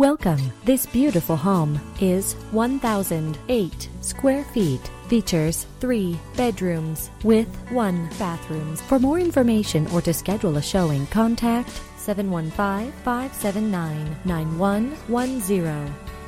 Welcome. This beautiful home is 1,008 square feet. Features 3 bedrooms with 1 bathroom. For more information or to schedule a showing, contact 715-579-9110.